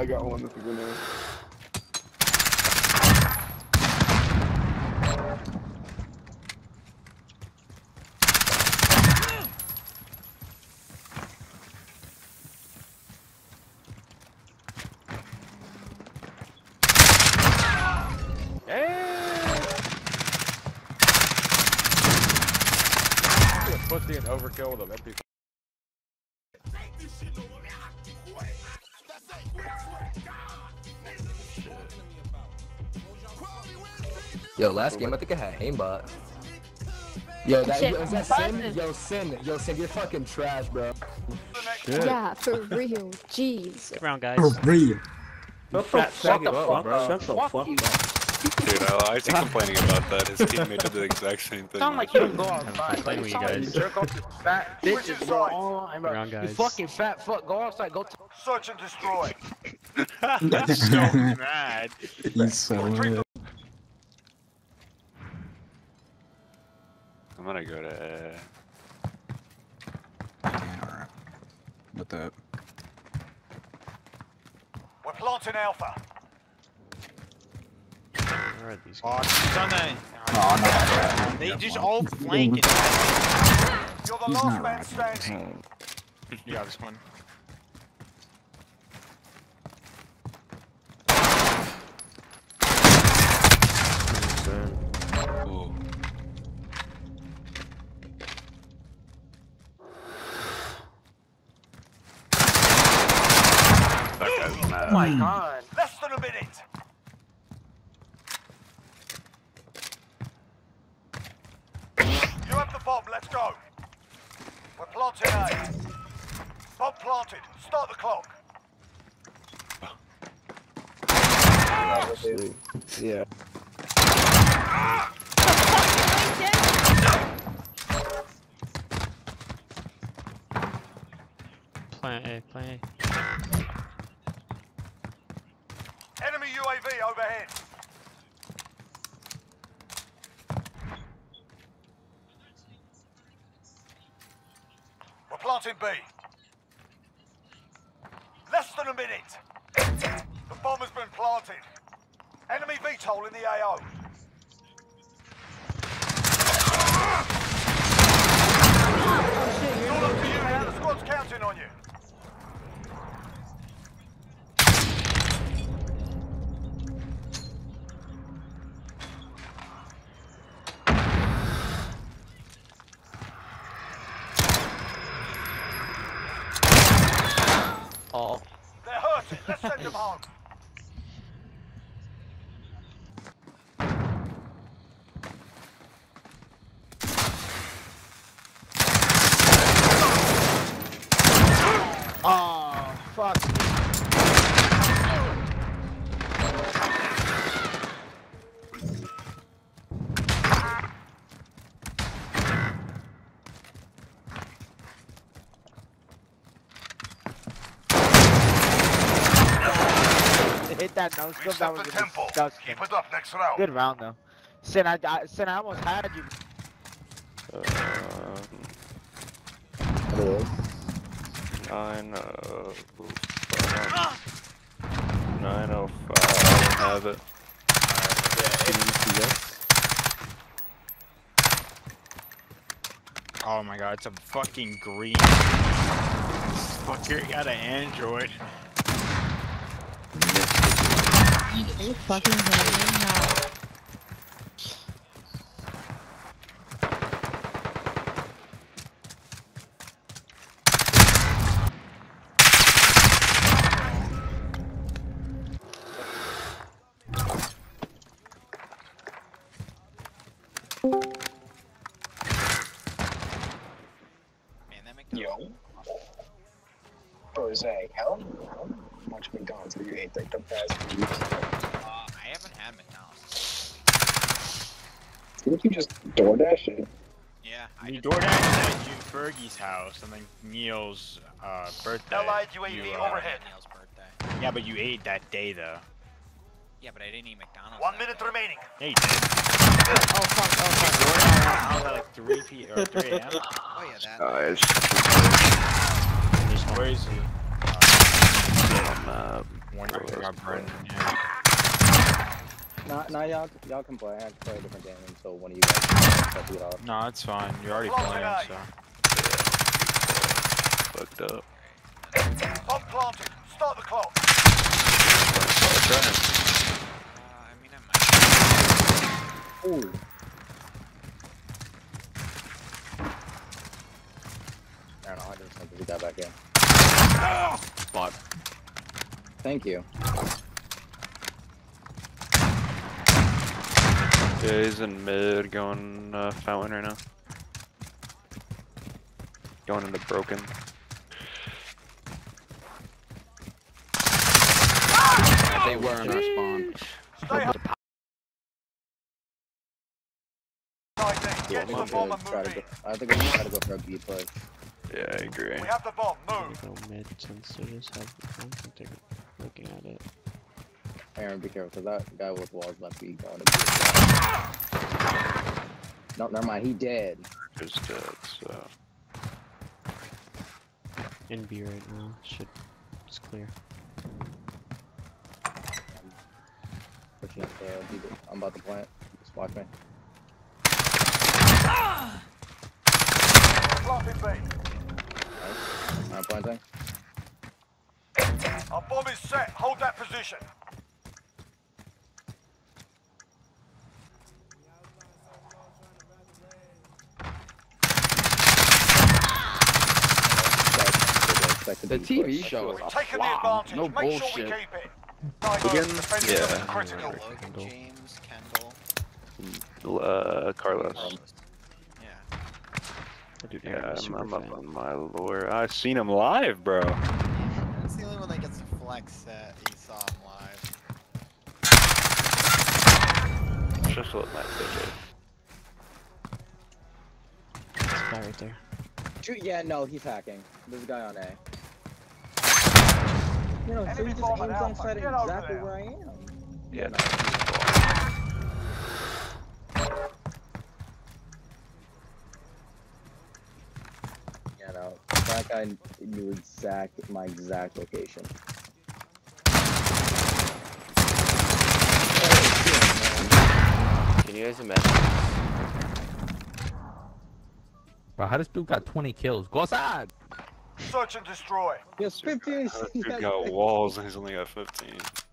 I got one. This is in there. Pussy and overkill with an MP5. Yo, last game I think I had aimbot. Yo, is that Sin? Yo, Sin, you're fucking trash, bro. Shit. Yeah, for real. Jeez. Good round, guys. For real. Shut the fuck up, bro. Shut the fuck up. Dude, I was complaining about that. His teammate did the exact same thing. Sound like you don't go outside. playing with you Sound like guys. jerk off this fat bitches, bro. Online, bro. Good round, You guys. fucking fat fuck. Go outside. Go to Search and destroy. That's so mad. He's so mad. I'm gonna go to. Yeah, alright. What the? We're planting Alpha. Where are these Oh, guys? she's on that. Oh, no. They just all flanking. You're the He's last not man right. standing. You got this one. Ooh. That guy's mad. Oh my god. Less than a minute. You have the bomb. Let's go. We're planting A. Bomb planted. Start the clock. Yeah. Plant A, plant A. Enemy UAV overhead. We're planting B. Less than a minute. The bomb has been planted. Enemy VTOL in the AO. It's all up to you now. The squad's counting on you. Oh. They're hurting. Let's send them home. Oh, fuck. Hit that no scope. That Reset was the tempo. disgusting. Keep it up next round. Good round though. Sin, I almost had you. Hello. 905. I have it. Oh my god, it's a fucking green. This fucker got an Android. Are you fucking kidding me? No. Yo. Jose, how much McDonald's have you ate like the past week? I haven't had McDonald's. Didn't you just DoorDash it? Yeah, you DoorDash at June Fergie's house and then Neil's birthday. Allied UAV overhead. Neil's birthday. Yeah, but you ate that day though. Yeah, but I didn't eat McDonald's. 1 minute remaining. Yeah, you did. Oh fuck, DoorDash out at like 3 p or 3 a.m. Oh yeah, that. Guys. Where is he? One got Brendan, yeah. Nah, y'all can play. I have to play a different game until one of you guys set it off. No, it's fine. You're already playing, so. Fucked up. Bomb planted. Start the clock. I mean, I might. Ooh. I don't know, I just think we got back in. Spot. Thank you. Yeah, he's in mid, going fountain right now. Going into broken. They were in our spawn. Stay up. Get to the I'm bomb gonna and try move to in. go. I think I'm gonna try to go for a B push. Yeah, I agree. We have the bomb. I'm Move. gonna go mid since they just have. I don't think they're looking at it. Aaron, be careful, because that guy with walls might be going to be. No, never mind, he dead. Just dead, so. In B right now. It's clear. Pushing up the, I'm about to plant. Just watch me. Planting B. Nice. I'm planting. Our bomb is set. Hold that position. The TV show is We've a taken the flop. advantage. No Make sure we bullshit. keep it. Diverse, Again? defending Yeah. them critical. Logan, James, Kendall. Carlos. Yeah. Dude, Yeah, Aaron's super I'm up fan. on my lore. I've seen him live, bro. That's the only one that gets to flex that he saw him live. Just let Matt take it. This guy right there. Yeah, no, he's hacking. There's a guy on A. You know, so Enemy he just bomb aims at Alpha. outside Get over exactly there. where I am. Yeah, no. Yeah, no. That guy knew my exact location. Can you guys imagine? Bro, how this dude got 20 kills? Go outside! Search and destroy. Yes, 15. Dude got walls and he's only got 15.